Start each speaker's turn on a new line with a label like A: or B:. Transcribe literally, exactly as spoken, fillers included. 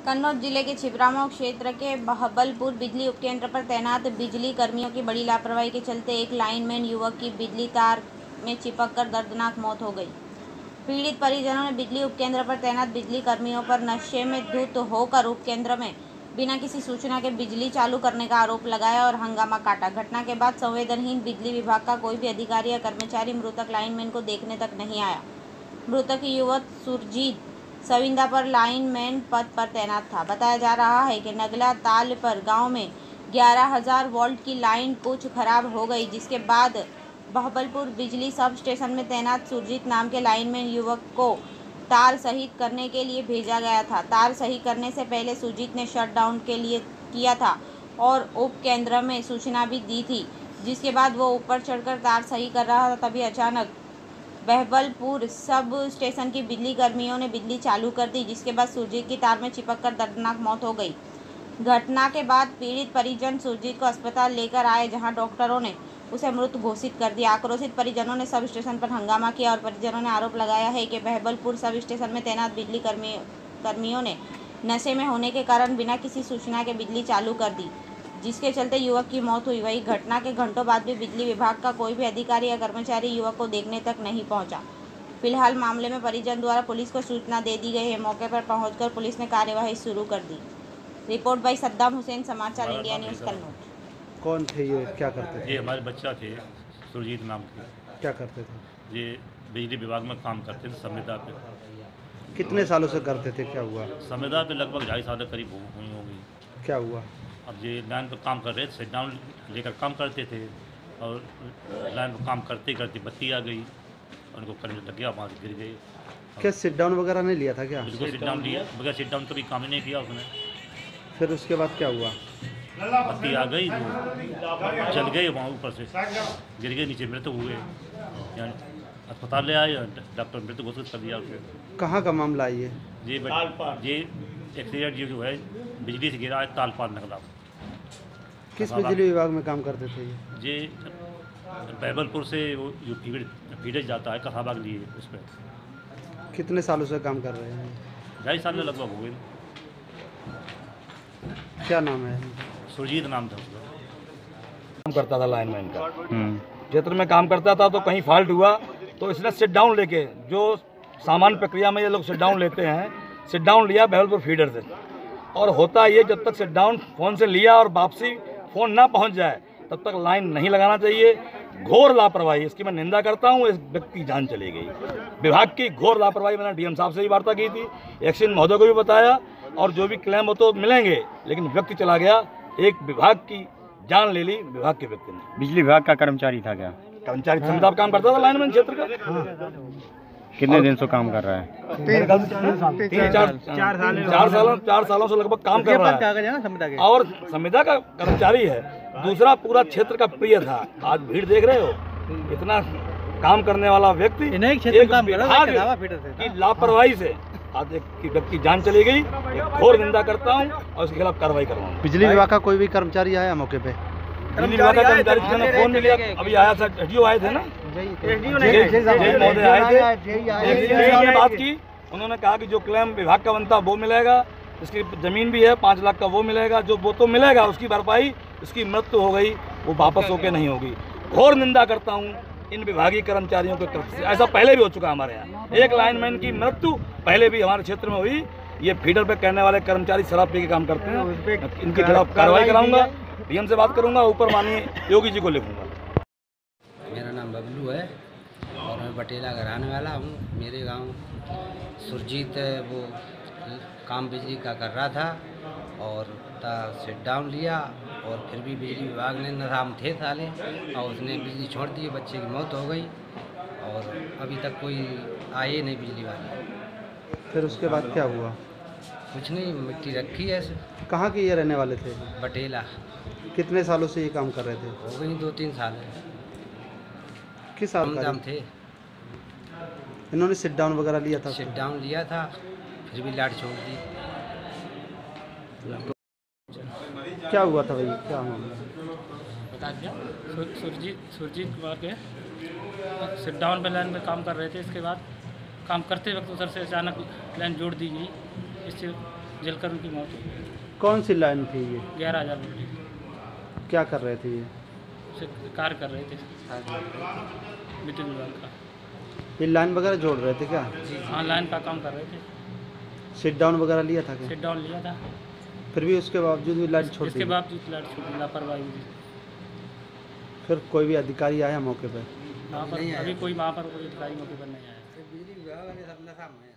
A: कन्नौज जिले के छिबरामऊ क्षेत्र के बहबलपुर बिजली उपकेंद्र पर तैनात बिजली कर्मियों की बड़ी लापरवाही के चलते एक लाइनमैन युवक की बिजली तार में चिपककर दर्दनाक मौत हो गई। पीड़ित परिजनों ने बिजली उपकेंद्र पर तैनात बिजली कर्मियों पर नशे में धुत होकर उपकेंद्र में बिना किसी सूचना के बिजली चालू करने का आरोप लगाया और हंगामा काटा। घटना के बाद संवेदनहीन बिजली विभाग का कोई भी अधिकारी या कर्मचारी मृतक लाइनमैन को देखने तक नहीं आया। मृतक युवक सुरजीत सविंदा पर लाइनमैन पद पर तैनात था। बताया जा रहा है कि नगला ताल पर गांव में ग्यारह हज़ार वोल्ट की लाइन कुछ खराब हो गई, जिसके बाद बहबलपुर बिजली सब स्टेशन में तैनात सुरजीत नाम के लाइनमैन युवक को तार सही करने के लिए भेजा गया था। तार सही करने से पहले सुरजीत ने शट डाउन के लिए किया था और उप केंद्र में सूचना भी दी थी, जिसके बाद वो ऊपर चढ़कर तार सही कर रहा था। तभी अचानक बहबलपुर सब स्टेशन की बिजली कर्मियों ने बिजली चालू कर दी, जिसके बाद सुरजीत की तार में चिपककर दर्दनाक मौत हो गई। घटना के बाद पीड़ित परिजन सुरजीत को अस्पताल लेकर आए, जहां डॉक्टरों ने उसे मृत घोषित कर दिया। आक्रोशित परिजनों ने सब स्टेशन पर हंगामा किया और परिजनों ने आरोप लगाया है कि बहबलपुर सब स्टेशन में तैनात बिजली कर्मी कर्मियों ने नशे में होने के कारण बिना किसी सूचना के बिजली चालू कर दी, जिसके चलते युवक की मौत हुई। वही घटना के घंटों बाद भी बिजली विभाग का कोई भी अधिकारी या कर्मचारी युवक को देखने तक नहीं पहुंचा। फिलहाल मामले में परिजन द्वारा पुलिस को सूचना दे दी गई है। मौके पर पहुंचकर पुलिस ने कार्यवाही शुरू कर दी। रिपोर्ट बाई सद्दाम हुसैन, समाचार इंडिया न्यूज़ कन्नौज।
B: कौन थे ये, क्या करते थे?
C: ये हमारे बच्चा थे, सुरजीत नाम के।
B: क्या करते थे?
C: ये बिजली विभाग में काम करते थे संविदा पे।
B: कितने सालों से करते थे? क्या हुआ?
C: संविदा पे लगभग ढाई साल के करीब हुई होगी।
B: क्या हुआ?
C: अब ये लाइन पर काम कर रहे थे, सेट डाउन लेकर काम करते थे और लाइन पर काम करते करते बत्ती आ गई, उनको करंट लग गया, वहाँ से गिर गए।
B: क्या सिट डाउन वगैरह नहीं लिया था क्या?
C: बिल्कुल सिट डाउन लिया, बगैर सिट डाउन कभी काम ही नहीं किया उसने।
B: फिर उसके बाद क्या हुआ?
C: बत्ती आ गई, चल गए, वहाँ ऊपर से गिर गए, नीचे मृत हुए। यहाँ अस्पताल ले आए, डॉक्टर मृत घोषित कर दिया उसे।
B: कहाँ का मामला है ये?
C: ये ये एक्सीडेंट जो है बिजली से गिरा है, तालपाल नगला।
B: किस बिजली विभाग में काम करते थे ये?
C: ये बहबलपुर से वो जो फीड फीडर जाता है कसाबा के लिए, उस पर।
B: कितने सालों से काम कर रहे हैं?
C: ढाई साल में लगभग हो गए।
B: क्या नाम है?
C: सुरजीत नाम था उसका।
D: काम करता था लाइनमैन का, क्षेत्र में काम करता था। तो कहीं फॉल्ट हुआ तो इसने सिट डाउन लेके, जो सामान्य प्रक्रिया में ये लोग सिट डाउन लेते हैं, सिट डाउन लिया बहबलपुर फीडर से। और होता ये, जब तक सिट डाउन फ़ोन से लिया और वापसी फ़ोन ना पहुंच जाए तब तक लाइन नहीं लगाना चाहिए। घोर लापरवाही, इसकी मैं निंदा करता हूं। इस व्यक्ति की जान चली गई, विभाग की घोर लापरवाही। मैंने डीएम साहब से भी वार्ता की थी, एक्सीडेंट महोदय को भी बताया, और जो भी क्लेम हो तो मिलेंगे, लेकिन व्यक्ति चला गया। एक विभाग की जान ले ली विभाग के व्यक्ति ने।
E: बिजली विभाग का कर्मचारी था क्या?
D: कर्मचारी संविदा काम करता था लाइनमैन क्षेत्र का।
E: कितने दिन से काम कर रहा है?
D: तीन चार चार सालों चार सालों से लगभग काम कर रहा है और संविदा का कर्मचारी है। दूसरा, पूरा क्षेत्र का प्रिय था। आज भीड़ देख रहे हो, इतना काम करने वाला व्यक्ति एक विभाग की लापरवाही से आज एक व्यक्ति जान चली गई। एक घोर निंदा करता हूँ और उसके खिलाफ कार्रवाई करूँगा।
B: बिजली विभाग का कोई भी कर्मचारी आया मौके पे?
D: बिजली विभाग का कर्मचारी ने फोन में लिया, अभी आया था, एसडीओ आए थे ना, महोदय आए थे, ने बात की। उन्होंने कहा कि जो क्लेम विभाग का बनता वो मिलेगा, इसकी जमीन भी है पाँच लाख का, वो मिलेगा, जो वो तो मिलेगा, उसकी भरपाई, इसकी मृत्यु हो गई, वो वापस होके नहीं होगी। घोर निंदा करता हूँ इन विभागीय कर्मचारियों के तरफ से। ऐसा पहले भी हो चुका हमारे यहाँ, एक लाइनमैन की मृत्यु पहले भी हमारे क्षेत्र में हुई। ये फीडर पे करने वाले कर्मचारी शराब पी के काम करते हैं, इनके खिलाफ कार्रवाई कराऊंगा, डीएम से बात करूंगा, ऊपर माननीय योगी जी को लिखूंगा।
F: मेरा नाम बबलू है और मैं बटेला घराने वाला हूँ। मेरे गांव सुरजीत वो काम बिजली का कर रहा था और सिट डाउन लिया, और फिर भी बिजली विभाग ने नाराम थे साले, और उसने बिजली छोड़ दी। बच्चे की मौत हो गई और अभी तक कोई आए नहीं बिजली वाले।
B: फिर उसके बाद क्या हुआ?
F: कुछ नहीं, मिट्टी रखी है।
B: कहाँ के ये रहने वाले थे?
F: बटेला।
B: कितने सालों से ये काम कर रहे थे?
F: हो गई दो तीन साल है।
B: किस साल
F: दाम थे?
B: इन्होंने सिट डाउन वगैरह लिया था?
F: सिट डाउन लिया था, फिर भी लाट छोड़ दी।
B: क्या हुआ था भाई, क्या मामला?
G: बता दिया। सुरजीत सुरजीत कुमार के सिट डाउन पे लाइन में काम कर रहे थे। इसके बाद काम करते वक्त उधर से अचानक लाइन जोड़ दी गई। इससे जलकर उनकी मौत हो गई।
B: कौन सी लाइन थी ये?
G: ग्यारह हज़ार वोल्टेज
B: क्या कर रहे थे ये?
G: से कार्य कर रहे थे विद्युत विभाग का।
B: ये लाइन वगैरह जोड़ रहे थे क्या?
G: हाँ, लाइन का काम कर रहे थे।
B: सिट डाउन वगैरह लिया था क्या?
G: सिट डाउन लिया था,
B: फिर भी उसके बावजूद भी लाइन छोड़
G: इसके
B: दी?
G: बावजूद लाइट छूटी, लापरवाही हुई।
B: फिर कोई भी अधिकारी आया मौके पर?
G: वहाँ पर अभी कोई वहाँ पर कोई अधिकारी मौके पर नहीं आया।
F: बिजली विभाग वाले सब नशा में